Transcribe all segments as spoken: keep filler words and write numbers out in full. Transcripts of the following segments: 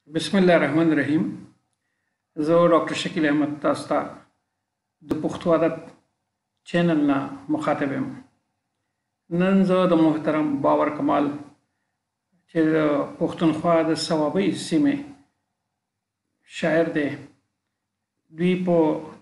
بسم الله الرحمن الرحیم. زه ډاکټر شکیل احمد تاسو ته د پښتو ادب چینل نه مخاطب یم. نن زه د محترم باور کمال چې د پښتونخوا د صوابۍ سیمې شاعر دی، دوی په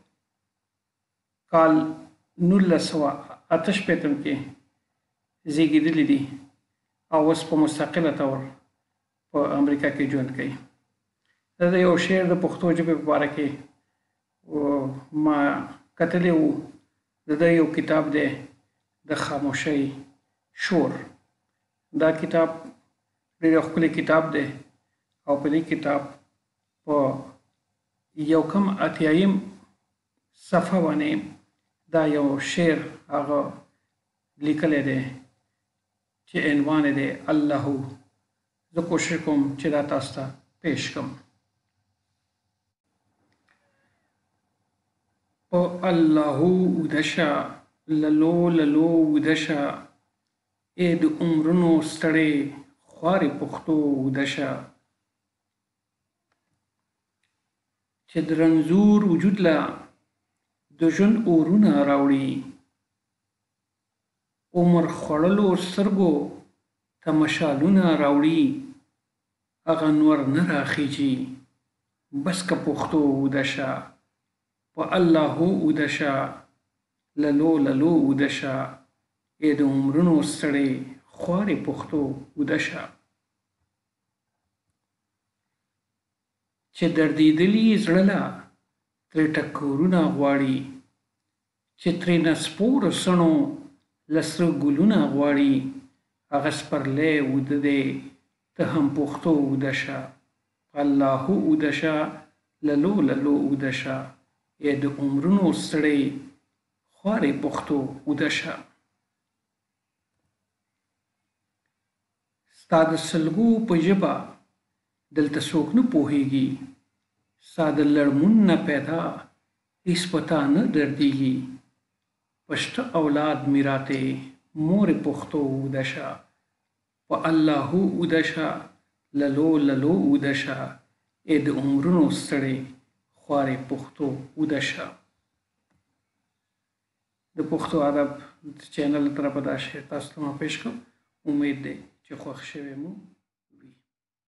کال نولس سوه اته شپېتم کې زیږېدلي دي او اوس په مستقله طور په امریکا کې ژوند کوي. دا د یو شعر د پښتو ژبې په باره کې ما کتلی و. د ده یو کتاب دی د خاموشۍ شور. دا کتاب ډېر ښکلی کتاب دی او په دې کتاب په یو کم اتیایم صفحه باندې دا یو شعر هغه لیکلی دی چې عنوان یې دی اللهو. زه کوشش کوم چې دا تاسو ته پیش کړم. په اللهو ویده شه، للو للو ویده شه، ای د عمرونو ستړې خوارې پښتو ویده شه، چې د رنځور وجود له د ژوند اورونه راوړي، عمر خوړلو سترګو ته مشالونه راوړي، هغه نور نه راخیږي بس که پښتو ویده شه. په اللهو ویده شه، للو للو ویده شه، ای د عمرونو ستړې خوارې پښتو ویده شه، چې دردېدلي زړه له ترې ټکورونه غواړي، چې ترېنه سپورو څڼو له سره ګلونه غواړي، هغه سپرلی ویده دی ته هم پښتو ویده شه. په اللهو ویده شه، للو للو ویده شه، ای د عمرونو ستړې خوارې پښتو ویده شه. ستا د سلګو په ژبه دلته څوک نه پوهېږي، ستا د لړمون نه پیدا هېڅ په تا نه دردېږي، په شته اولاد میراتې مورې پښتو ویده شه. په اللهو ویده شه، للو للو ویده شه، ای د عمرونو ستړې خوارې پښتو ویده شه. د پښتو ادب چینل له طرفه دا شعر تاسو ته ما پیش کړم. امید دی چې خوښ شوی مو.